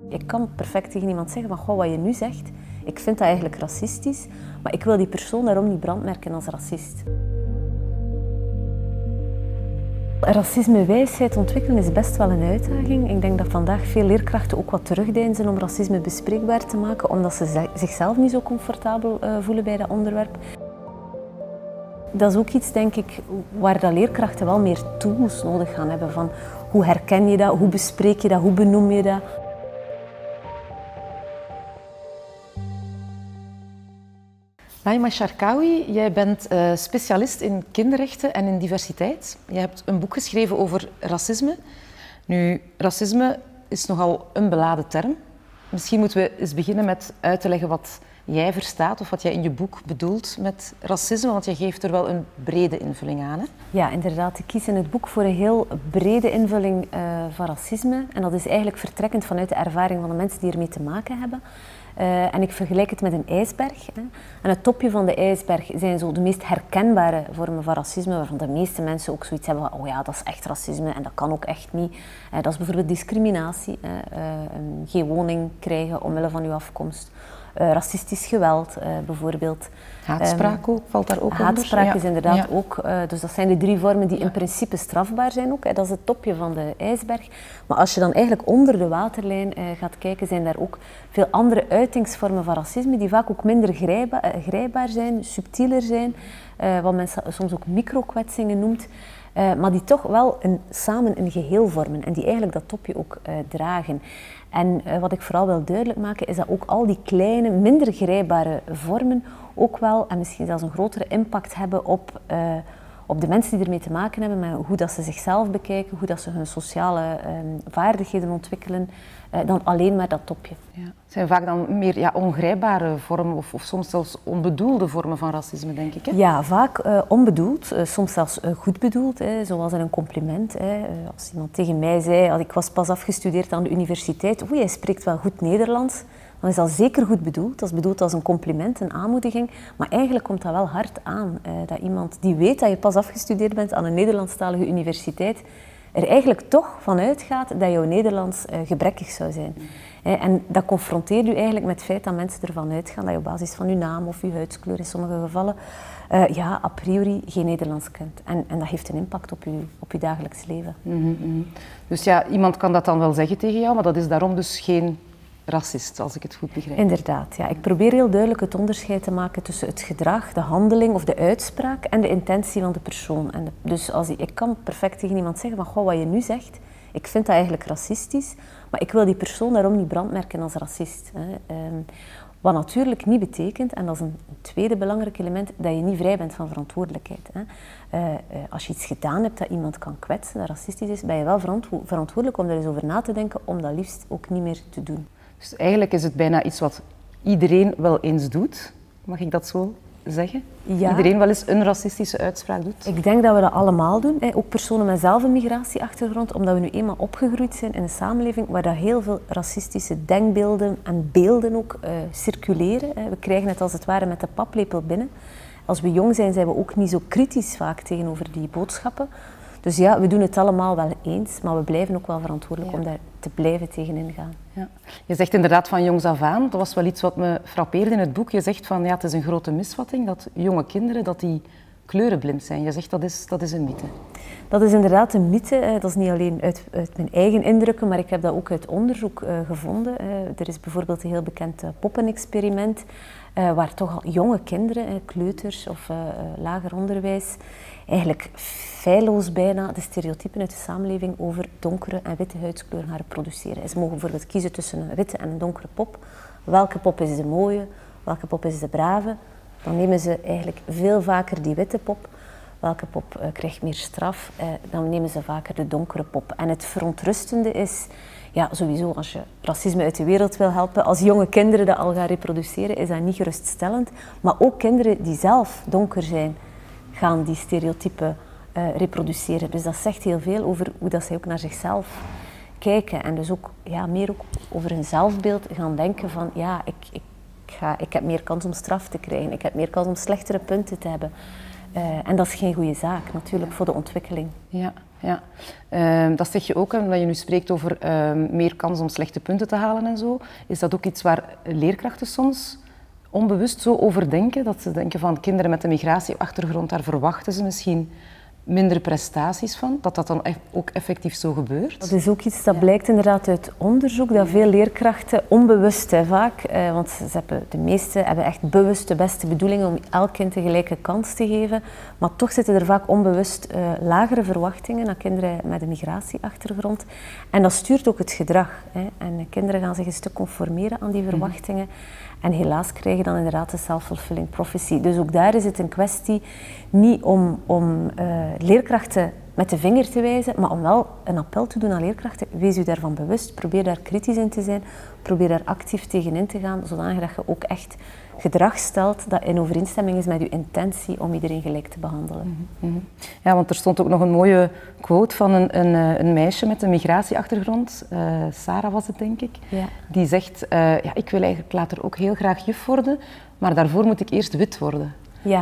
Ik kan perfect tegen iemand zeggen van, goh, wat je nu zegt, ik vind dat eigenlijk racistisch, maar ik wil die persoon daarom niet brandmerken als racist. Racismewijsheid ontwikkelen is best wel een uitdaging. Ik denk dat vandaag veel leerkrachten ook wat terugdeinzen om racisme bespreekbaar te maken, omdat ze zichzelf niet zo comfortabel voelen bij dat onderwerp. Dat is ook iets, denk ik, waar dat leerkrachten wel meer tools nodig gaan hebben. Van hoe herken je dat, hoe bespreek je dat, hoe benoem je dat. Naima Charkaoui, jij bent specialist in kinderrechten en in diversiteit. Je hebt een boek geschreven over racisme. Nu, racisme is nogal een beladen term. Misschien moeten we eens beginnen met uit te leggen wat jij verstaat of wat jij in je boek bedoelt met racisme, want jij geeft er wel een brede invulling aan. Hè? Ja, inderdaad. Ik kies in het boek voor een heel brede invulling van racisme. En dat is eigenlijk vertrekkend vanuit de ervaring van de mensen die ermee te maken hebben. En ik vergelijk het met een ijsberg. Hè. En het topje van de ijsberg zijn zo de meest herkenbare vormen van racisme, waarvan de meeste mensen ook zoiets hebben van, oh ja, dat is echt racisme en dat kan ook echt niet. Dat is bijvoorbeeld discriminatie, geen woning krijgen omwille van uw afkomst. Racistisch geweld bijvoorbeeld. Haatspraak ook, valt daar ook onder? Haatspraak is inderdaad ook, dus dat zijn de drie vormen die in principe strafbaar zijn ook. Dat is het topje van de ijsberg. Maar als je dan eigenlijk onder de waterlijn gaat kijken, zijn daar ook veel andere uitingsvormen van racisme die vaak ook minder grijpbaar zijn, subtieler zijn, wat men soms ook microkwetsingen noemt. Maar die toch wel samen een geheel vormen en die eigenlijk dat topje ook dragen. En wat ik vooral wil duidelijk maken is dat ook al die kleine, minder grijpbare vormen ook wel en misschien zelfs een grotere impact hebben op de mensen die ermee te maken hebben, met hoe dat ze zichzelf bekijken, hoe dat ze hun sociale vaardigheden ontwikkelen, dan alleen maar dat topje. Ja. Het zijn vaak dan meer ongrijpbare vormen of soms zelfs onbedoelde vormen van racisme, denk ik. Hè? Ja, vaak onbedoeld, soms zelfs goed bedoeld, zoals in een compliment. Als iemand tegen mij zei, ik was pas afgestudeerd aan de universiteit, oei, jij spreekt wel goed Nederlands. Dan is dat zeker goed bedoeld. Dat is bedoeld als een compliment, een aanmoediging. Maar eigenlijk komt dat wel hard aan. Dat iemand die weet dat je pas afgestudeerd bent aan een Nederlandstalige universiteit, er eigenlijk toch van uitgaat dat jouw Nederlands gebrekkig zou zijn. En dat confronteert u eigenlijk met het feit dat mensen ervan uitgaan dat je op basis van uw naam of uw huidskleur in sommige gevallen ja, a priori geen Nederlands kunt. En dat heeft een impact op uw dagelijks leven. Dus ja, iemand kan dat dan wel zeggen tegen jou, maar dat is daarom dus geen racist, als ik het goed begrijp. Inderdaad, ja. Ik probeer heel duidelijk het onderscheid te maken tussen het gedrag, de handeling of de uitspraak en de intentie van de persoon. Dus ik kan perfect tegen iemand zeggen van, goh, wat je nu zegt, ik vind dat eigenlijk racistisch, maar ik wil die persoon daarom niet brandmerken als racist. Wat natuurlijk niet betekent, en dat is een tweede belangrijk element, dat je niet vrij bent van verantwoordelijkheid. Als je iets gedaan hebt dat iemand kan kwetsen, dat racistisch is, ben je wel verantwoordelijk om er eens over na te denken, om dat liefst ook niet meer te doen. Dus eigenlijk is het bijna iets wat iedereen wel eens doet, mag ik dat zo zeggen? Ja. Iedereen wel eens een racistische uitspraak doet? Ik denk dat we dat allemaal doen, ook personen met zelf een migratieachtergrond, omdat we nu eenmaal opgegroeid zijn in een samenleving waar dat heel veel racistische denkbeelden en beelden ook circuleren. We krijgen het als het ware met de paplepel binnen. Als we jong zijn, zijn we ook niet zo kritisch vaak tegenover die boodschappen. Dus ja, we doen het allemaal wel eens, maar we blijven ook wel verantwoordelijk om daar te blijven tegenin gaan. Ja. Je zegt inderdaad van jongs af aan, dat was wel iets wat me frappeerde in het boek. Je zegt van ja, het is een grote misvatting dat jonge kinderen dat die kleurenblind zijn. Je zegt dat is een mythe. Dat is inderdaad een mythe. Dat is niet alleen uit mijn eigen indrukken, maar ik heb dat ook uit onderzoek gevonden. Er is bijvoorbeeld een heel bekend poppenexperiment waar toch al jonge kinderen, kleuters of lager onderwijs, eigenlijk feilloos bijna de stereotypen uit de samenleving over donkere en witte huidskleur gaan reproduceren. Ze mogen bijvoorbeeld kiezen tussen een witte en een donkere pop. Welke pop is de mooie? Welke pop is de brave? Dan nemen ze eigenlijk veel vaker die witte pop. Welke pop krijgt meer straf? Dan nemen ze vaker de donkere pop. En het verontrustende is, ja, sowieso als je racisme uit de wereld wil helpen, als jonge kinderen dat al gaan reproduceren, is dat niet geruststellend. Maar ook kinderen die zelf donker zijn, gaan die stereotypen reproduceren. Dus dat zegt heel veel over hoe dat zij ook naar zichzelf kijken. En dus ook, ja, meer ook over hun zelfbeeld gaan denken van, ja, ik heb meer kans om straf te krijgen, ik heb meer kans om slechtere punten te hebben. En dat is geen goede zaak, natuurlijk, voor de ontwikkeling. Ja. Ja. Dat zeg je ook, omdat je nu spreekt over meer kans om slechte punten te halen en zo. Is dat ook iets waar leerkrachten soms onbewust zo over denken? Dat ze denken van kinderen met een migratieachtergrond, daar verwachten ze misschien minder prestaties van, dat dat dan ook effectief zo gebeurt? Dat is ook iets dat blijkt inderdaad uit onderzoek, dat veel leerkrachten onbewust vaak, want de meesten hebben echt bewust de beste bedoelingen om elk kind een gelijke kans te geven, maar toch zitten er vaak onbewust lagere verwachtingen aan kinderen met een migratieachtergrond. En dat stuurt ook het gedrag. En kinderen gaan zich een stuk conformeren aan die verwachtingen. En helaas krijg je dan inderdaad de self-fulfilling prophecy. Dus ook daar is het een kwestie niet om leerkrachten met de vinger te wijzen, maar om wel een appel te doen aan leerkrachten. Wees u daarvan bewust, probeer daar kritisch in te zijn, probeer daar actief tegenin te gaan, zodanig dat je ook echt gedrag stelt dat in overeenstemming is met uw intentie om iedereen gelijk te behandelen. Ja, want er stond ook nog een mooie quote van een meisje met een migratieachtergrond, Sarah was het denk ik, ja. Die zegt, ik wil eigenlijk later ook heel graag juf worden, maar daarvoor moet ik eerst wit worden. Ja.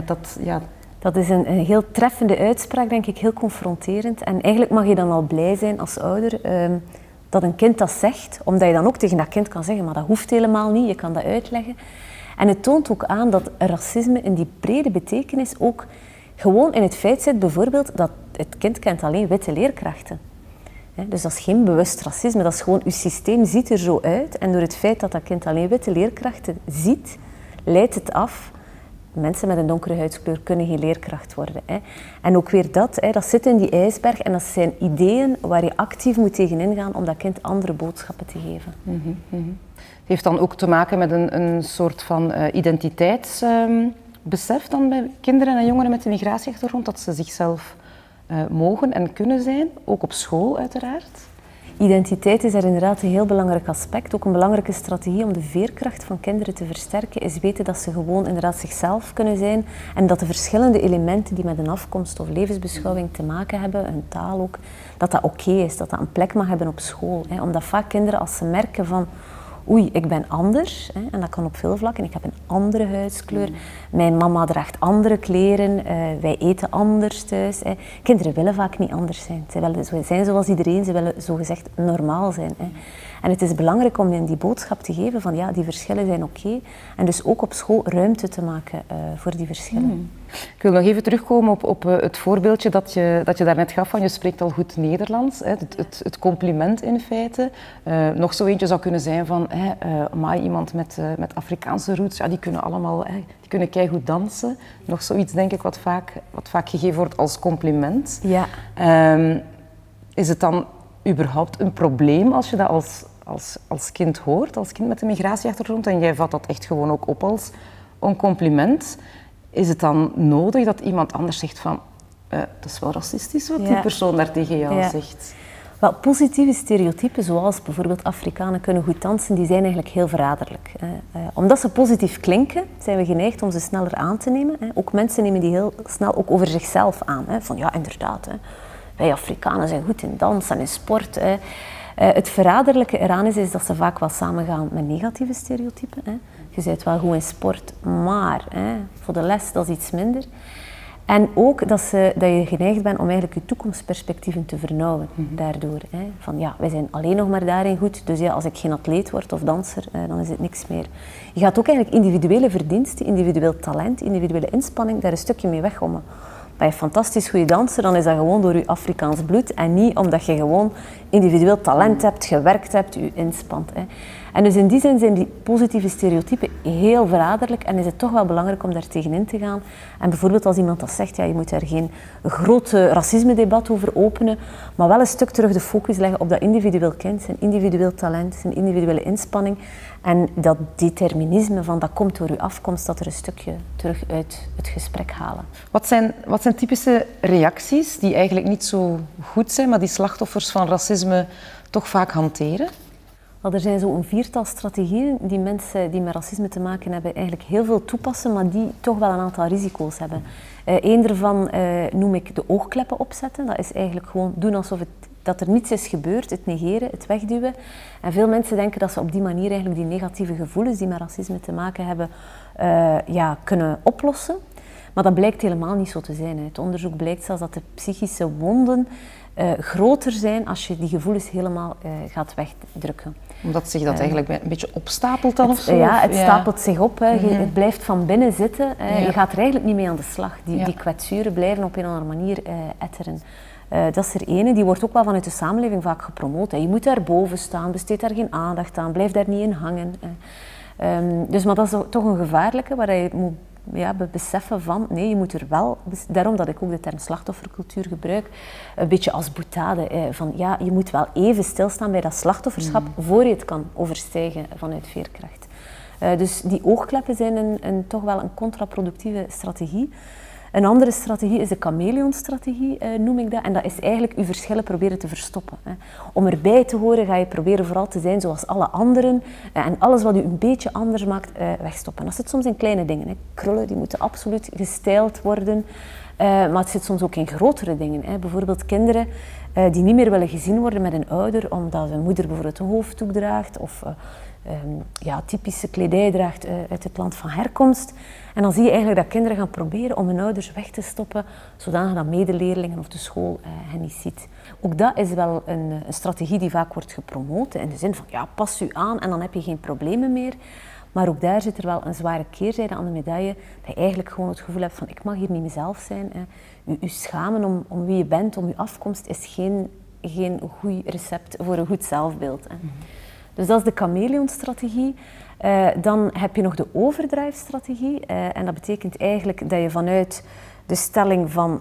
Dat is een heel treffende uitspraak, denk ik, heel confronterend. En eigenlijk mag je dan al blij zijn als ouder dat een kind dat zegt, omdat je dan ook tegen dat kind kan zeggen, maar dat hoeft helemaal niet, je kan dat uitleggen. En het toont ook aan dat racisme in die brede betekenis ook gewoon in het feit zit, bijvoorbeeld, dat het kind kent alleen witte leerkrachten. Dus dat is geen bewust racisme, dat is gewoon, uw systeem ziet er zo uit. En door het feit dat dat kind alleen witte leerkrachten ziet, leidt het af. Mensen met een donkere huidskleur kunnen geen leerkracht worden. En ook weer dat zit in die ijsberg en dat zijn ideeën waar je actief moet tegenin gaan om dat kind andere boodschappen te geven. Het heeft dan ook te maken met een soort van identiteitsbesef dan bij kinderen en jongeren met een migratieachtergrond, dat ze zichzelf mogen en kunnen zijn, ook op school uiteraard. Identiteit is daar inderdaad een heel belangrijk aspect. Ook een belangrijke strategie om de veerkracht van kinderen te versterken is weten dat ze gewoon inderdaad zichzelf kunnen zijn en dat de verschillende elementen die met een afkomst of levensbeschouwing te maken hebben, hun taal ook, dat dat oké is, dat dat een plek mag hebben op school. Omdat vaak kinderen, als ze merken van oei, ik ben anders, en dat kan op veel vlakken, ik heb een andere huidskleur, mijn mama draagt andere kleren, wij eten anders thuis. Kinderen willen vaak niet anders zijn. Ze zijn zoals iedereen, ze willen zogezegd normaal zijn. En het is belangrijk om hen die boodschap te geven van ja, die verschillen zijn oké. En dus ook op school ruimte te maken voor die verschillen. Ik wil nog even terugkomen op het voorbeeldje dat je daarnet gaf van je spreekt al goed Nederlands. Het compliment in feite. Nog zo eentje zou kunnen zijn van iemand met Afrikaanse roots, ja, die kunnen allemaal, die kunnen keigoed dansen. Nog zoiets denk ik wat vaak gegeven wordt als compliment. Ja. Is het dan überhaupt een probleem als je dat als kind hoort, als kind met een migratieachtergrond en jij vat dat echt gewoon ook op als een compliment? Is het dan nodig dat iemand anders zegt van dat is wel racistisch wat die persoon daar tegen jou zegt? Wel, positieve stereotypen, zoals bijvoorbeeld Afrikanen kunnen goed dansen, die zijn eigenlijk heel verraderlijk. Omdat ze positief klinken, zijn we geneigd om ze sneller aan te nemen. Ook mensen nemen die heel snel ook over zichzelf aan. Van ja, inderdaad, wij Afrikanen zijn goed in dans en in sport. Het verraderlijke eraan is dat ze vaak wel samengaan met negatieve stereotypen. Je bent wel goed in sport, maar voor de les dat is iets minder. En ook dat je geneigd bent om eigenlijk je toekomstperspectieven te vernauwen daardoor. Van ja, wij zijn alleen nog maar daarin goed, dus ja, als ik geen atleet word of danser, dan is het niks meer. Je gaat ook eigenlijk individuele verdiensten, individueel talent, individuele inspanning daar een stukje mee weggommen. Ben je fantastisch goede danser, dan is dat gewoon door je Afrikaans bloed en niet omdat je gewoon individueel talent hebt, gewerkt hebt, je inspant. En dus in die zin zijn die positieve stereotypen heel verraderlijk en is het toch wel belangrijk om daar tegenin te gaan. En bijvoorbeeld als iemand dat zegt, ja, je moet daar geen grote racisme-debat over openen, maar wel een stuk terug de focus leggen op dat individueel kind, zijn individueel talent, zijn individuele inspanning en dat determinisme van dat komt door je afkomst, dat er een stukje terug uit het gesprek halen. Wat zijn typische reacties die eigenlijk niet zo goed zijn, maar die slachtoffers van racisme toch vaak hanteren? Er zijn zo'n 4-tal strategieën die mensen die met racisme te maken hebben eigenlijk heel veel toepassen, maar die toch wel een aantal risico's hebben. Eén daarvan noem ik de oogkleppen opzetten. Dat is eigenlijk gewoon doen alsof dat er niets is gebeurd, het negeren, het wegduwen. En veel mensen denken dat ze op die manier eigenlijk die negatieve gevoelens die met racisme te maken hebben, kunnen oplossen. Maar dat blijkt helemaal niet zo te zijn. Het onderzoek blijkt zelfs dat de psychische wonden groter zijn als je die gevoelens helemaal gaat wegdrukken. Omdat zich dat eigenlijk een beetje opstapelt dan of zo? Ja, het stapelt zich op. Het blijft van binnen zitten. Je gaat er eigenlijk niet mee aan de slag. Die kwetsuren blijven op een of andere manier etteren. Dat is er ene, die wordt ook wel vanuit de samenleving vaak gepromoot. Je moet daar boven staan, besteed daar geen aandacht aan, blijf daar niet in hangen. Maar dat is toch een gevaarlijke waar je moet beseffen van, nee, je moet er wel, daarom dat ik ook de term slachtoffercultuur gebruik, een beetje als boetade, van ja, je moet wel even stilstaan bij dat slachtofferschap voor je het kan overstijgen vanuit veerkracht. Dus die oogkleppen zijn toch wel een contraproductieve strategie. Een andere strategie is de chameleonstrategie, noem ik dat. En dat is eigenlijk je verschillen proberen te verstoppen. Om erbij te horen ga je proberen vooral te zijn zoals alle anderen. En alles wat je een beetje anders maakt, wegstoppen. Dat zit soms in kleine dingen. Krullen die moeten absoluut gestyled worden. Maar het zit soms ook in grotere dingen. Bijvoorbeeld kinderen die niet meer willen gezien worden met een ouder, omdat hun moeder bijvoorbeeld een hoofddoek draagt. Of typische kledij draagt uit het land van herkomst. En dan zie je eigenlijk dat kinderen gaan proberen om hun ouders weg te stoppen, zodanig dat medeleerlingen of de school hen niet ziet. Ook dat is wel een strategie die vaak wordt gepromoot, in de zin van, ja, pas u aan en dan heb je geen problemen meer. Maar ook daar zit er wel een zware keerzijde aan de medaille, dat je eigenlijk gewoon het gevoel hebt van, ik mag hier niet mezelf zijn. U schamen om wie je bent, om je afkomst, is geen goed recept voor een goed zelfbeeld. Dus dat is de chameleonstrategie. Dan heb je nog de overdrive-strategie. En dat betekent eigenlijk dat je vanuit de stelling van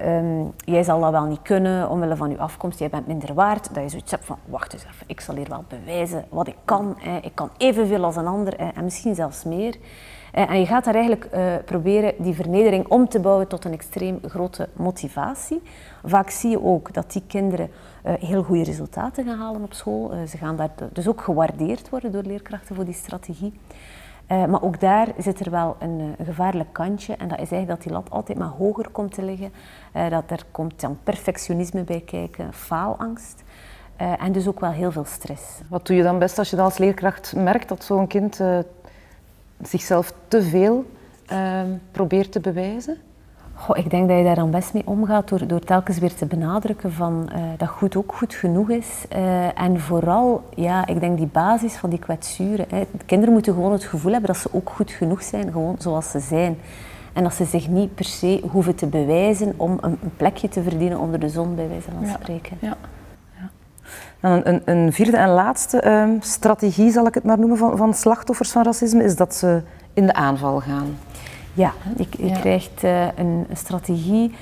jij zal dat wel niet kunnen omwille van je afkomst, jij bent minder waard, dat je zoiets hebt van wacht eens even, ik zal hier wel bewijzen wat ik kan. Ik kan evenveel als een ander en misschien zelfs meer. En je gaat daar eigenlijk proberen die vernedering om te bouwen tot een extreem grote motivatie. Vaak zie je ook dat die kinderen heel goede resultaten gaan halen op school. Ze gaan daar dus ook gewaardeerd worden door leerkrachten voor die strategie. Maar ook daar zit er wel een gevaarlijk kantje. En dat is eigenlijk dat die lat altijd maar hoger komt te liggen. Dat er komt dan perfectionisme bij kijken, faalangst. En dus ook wel heel veel stress. Wat doe je dan best als je dan als leerkracht merkt dat zo'n kind zichzelf te veel probeert te bewijzen? Ik denk dat je daar dan best mee omgaat door telkens weer te benadrukken van dat goed ook goed genoeg is. En vooral, ja, ik denk die basis van die kwetsuren. De kinderen moeten gewoon het gevoel hebben dat ze ook goed genoeg zijn, gewoon zoals ze zijn. En dat ze zich niet per se hoeven te bewijzen om een plekje te verdienen onder de zon, bij wijze van spreken. Ja. Dan een vierde en laatste strategie, zal ik het maar noemen, van slachtoffers van racisme, is dat ze in de aanval gaan. Ja, je krijgt een strategie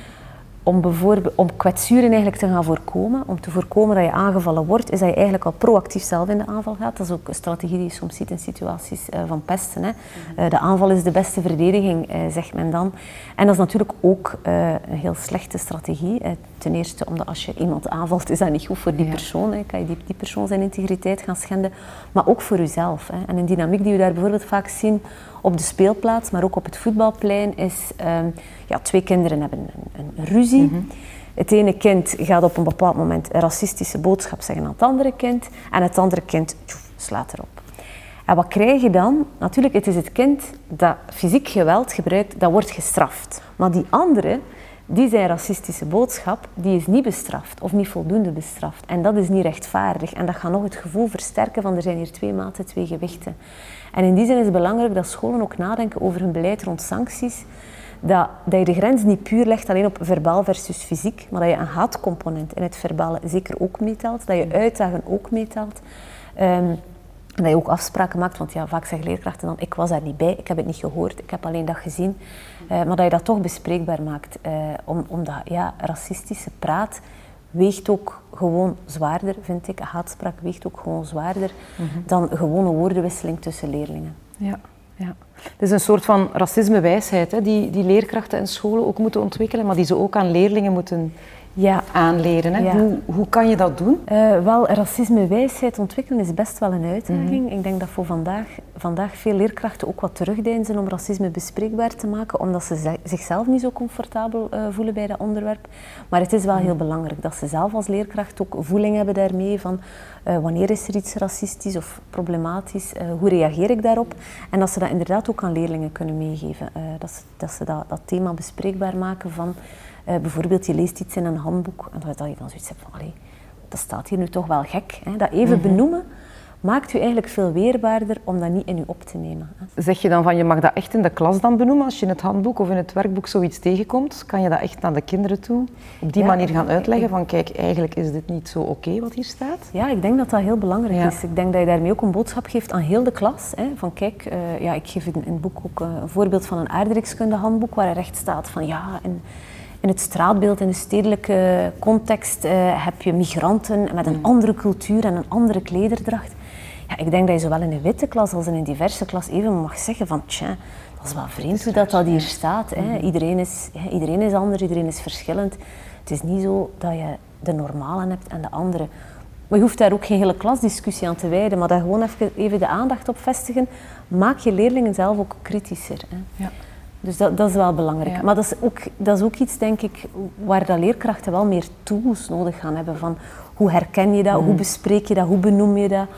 om kwetsuren eigenlijk te gaan voorkomen. Om te voorkomen dat je aangevallen wordt, is dat je eigenlijk al proactief zelf in de aanval gaat. Dat is ook een strategie die je soms ziet in situaties van pesten. De aanval is de beste verdediging, zegt men dan. En dat is natuurlijk ook een heel slechte strategie. Ten eerste omdat als je iemand aanvalt, is dat niet goed voor die persoon. Kan je die persoon zijn integriteit gaan schenden. Maar ook voor jezelf. En een dynamiek die we daar bijvoorbeeld vaak zien op de speelplaats, maar ook op het voetbalplein, is twee kinderen hebben een ruzie. Het ene kind gaat op een bepaald moment een racistische boodschap zeggen aan het andere kind en het andere kind slaat erop. En wat krijg je dan? Natuurlijk, het is het kind dat fysiek geweld gebruikt, dat wordt gestraft. Maar die andere, die zijn racistische boodschap, die is niet bestraft of niet voldoende bestraft. En dat is niet rechtvaardig. En dat gaat nog het gevoel versterken van er zijn hier twee maten, twee gewichten. En in die zin is het belangrijk dat scholen ook nadenken over hun beleid rond sancties. Dat je de grens niet puur legt alleen op verbaal versus fysiek, maar dat je een haatcomponent in het verbale zeker ook meetelt. Dat je uitdagen ook meetelt. Dat je ook afspraken maakt, want vaak zeggen leerkrachten dan, ik was daar niet bij, ik heb het niet gehoord, ik heb alleen dat gezien. Maar dat je dat toch bespreekbaar maakt, omdat racistische praat weegt ook gewoon zwaarder, vind ik. Haatspraak weegt ook gewoon zwaarder dan gewone woordenwisseling tussen leerlingen. Ja. Het is een soort van racismewijsheid die leerkrachten en scholen ook moeten ontwikkelen, maar die ze ook aan leerlingen moeten aanleren. Hè? Ja. Hoe kan je dat doen? Wel, racisme-wijsheid ontwikkelen is best wel een uitdaging. Ik denk dat voor vandaag veel leerkrachten ook wat terugdeinzen om racisme bespreekbaar te maken, omdat ze zichzelf niet zo comfortabel voelen bij dat onderwerp. Maar het is wel heel belangrijk dat ze zelf als leerkracht ook voeling hebben daarmee van wanneer is er iets racistisch of problematisch, hoe reageer ik daarop? En dat ze dat inderdaad ook aan leerlingen kunnen meegeven. Dat ze dat thema bespreekbaar maken van bijvoorbeeld je leest iets in een handboek en dat je dan zoiets hebt van, allee, dat staat hier nu toch wel gek. Hè? Dat even benoemen maakt u eigenlijk veel weerbaarder om dat niet in u op te nemen. Hè? Zeg je dan van, je mag dat echt in de klas dan benoemen als je in het handboek of in het werkboek zoiets tegenkomt? Kan je dat echt naar de kinderen toe op die manier gaan uitleggen van, kijk, eigenlijk is dit niet zo oké wat hier staat? Ja, ik denk dat dat heel belangrijk is. Ik denk dat je daarmee ook een boodschap geeft aan heel de klas. Hè? Van kijk, ik geef in het boek ook een voorbeeld van een aardrijkskundehandboek waar er echt staat van in het straatbeeld, in de stedelijke context, heb je migranten met een andere cultuur en een andere klederdracht. Ja, ik denk dat je zowel in een witte klas als in een diverse klas even mag zeggen van tja, dat is wel vreemd hoe dat hier staat. Hè. Iedereen is anders, iedereen is verschillend. Het is niet zo dat je de normalen hebt en de andere. Maar je hoeft daar ook geen hele klasdiscussie aan te wijden, maar daar gewoon even de aandacht op vestigen, maak je leerlingen zelf ook kritischer. Hè. Ja. Dus dat is wel belangrijk. Ja. Maar dat is ook iets, denk ik, waar dat leerkrachten wel meer tools nodig gaan hebben. Van hoe herken je dat, hoe bespreek je dat, hoe benoem je dat?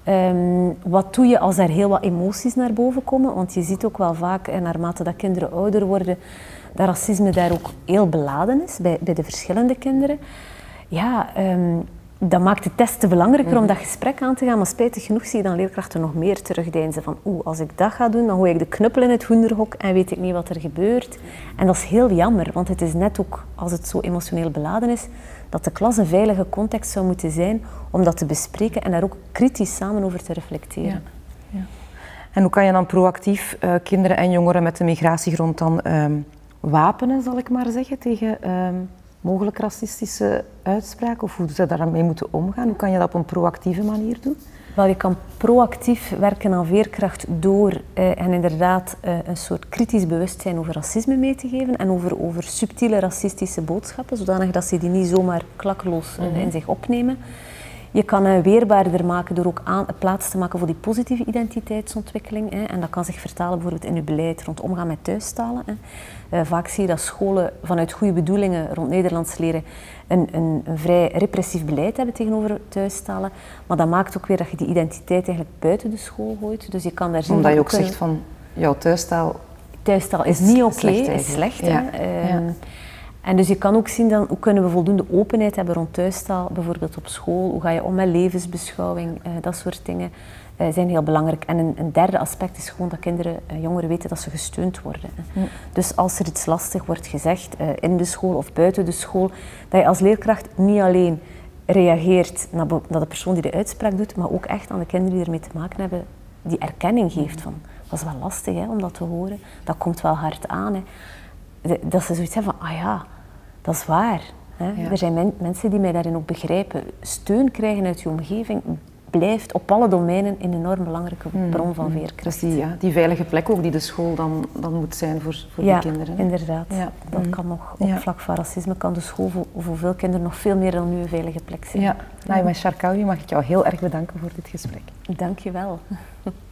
Wat doe je als er heel wat emoties naar boven komen? Want je ziet ook wel vaak, naarmate dat kinderen ouder worden, dat racisme daar ook heel beladen is, bij de verschillende kinderen. Ja, dat maakt de test te belangrijker om dat gesprek aan te gaan, maar spijtig genoeg zie je dan leerkrachten nog meer terugdeinzen van als ik dat ga doen, dan gooi ik de knuppel in het hoenderhok en weet ik niet wat er gebeurt. En dat is heel jammer, want het is net ook, als het zo emotioneel beladen is, dat de klas een veilige context zou moeten zijn om dat te bespreken en daar ook kritisch samen over te reflecteren. Ja. Ja. En hoe kan je dan proactief kinderen en jongeren met een migratiegrond dan wapenen, zal ik maar zeggen, tegen mogelijk racistische uitspraken, of hoe ze daarmee moeten omgaan? Hoe kan je dat op een proactieve manier doen? Wel, je kan proactief werken aan veerkracht door en inderdaad een soort kritisch bewustzijn over racisme mee te geven en over subtiele racistische boodschappen, zodanig dat ze die niet zomaar klakkeloos in zich opnemen. Je kan hen weerbaarder maken door ook plaats te maken voor die positieve identiteitsontwikkeling. Hè. En dat kan zich vertalen bijvoorbeeld in je beleid rond omgaan met thuistalen. Hè. Vaak zie je dat scholen vanuit goede bedoelingen rond Nederlands leren een vrij repressief beleid hebben tegenover thuistalen. Maar dat maakt ook weer dat je die identiteit eigenlijk buiten de school gooit. Dus je kan daar zien omdat je ook zegt van, jouw thuistaal is niet oké, is slecht. Ja. En dus je kan ook zien, dan, hoe kunnen we voldoende openheid hebben rond thuistaal, bijvoorbeeld op school. Hoe ga je om met levensbeschouwing, dat soort dingen zijn heel belangrijk. En een derde aspect is gewoon dat kinderen, jongeren weten dat ze gesteund worden. Hè. Dus als er iets lastig wordt gezegd in de school of buiten de school, dat je als leerkracht niet alleen reageert naar de persoon die de uitspraak doet, maar ook echt aan de kinderen die ermee te maken hebben, die erkenning geeft van, dat is wel lastig hè, om dat te horen, dat komt wel hard aan. Hè. Dat ze zoiets hebben van, dat is waar. Hè. Ja. Er zijn mensen die mij daarin ook begrijpen. Steun krijgen uit je omgeving blijft op alle domeinen een enorm belangrijke bron van veerkracht. Dus die veilige plek ook die de school dan moet zijn voor die kinderen. Ja, inderdaad. Ja. Dat kan nog, op vlak van racisme kan de school voor veel kinderen nog veel meer dan nu een veilige plek zijn. Ja. Naïma Charkaoui, mag ik jou heel erg bedanken voor dit gesprek. Dank je wel.